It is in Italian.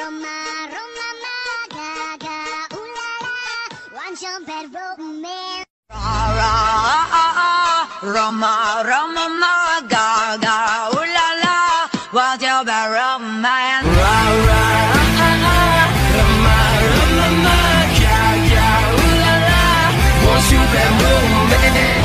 Roma, Roma, Gaga, ooh la la, 완전 bad romance. Roma, Roma, Gaga, ooh la la, what's your bad romance? Roma, Gaga, ooh la la, what's your bad romance?